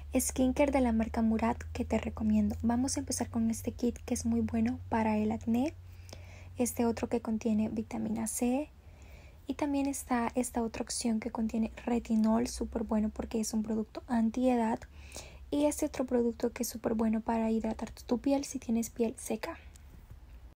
skincare de la marca Murad que te recomiendo. Vamos a empezar con este kit que es muy bueno para el acné. Este otro que contiene vitamina C. Y también está esta otra opción que contiene retinol, súper bueno porque es un producto antiedad. Y este otro producto que es súper bueno para hidratar tu piel si tienes piel seca.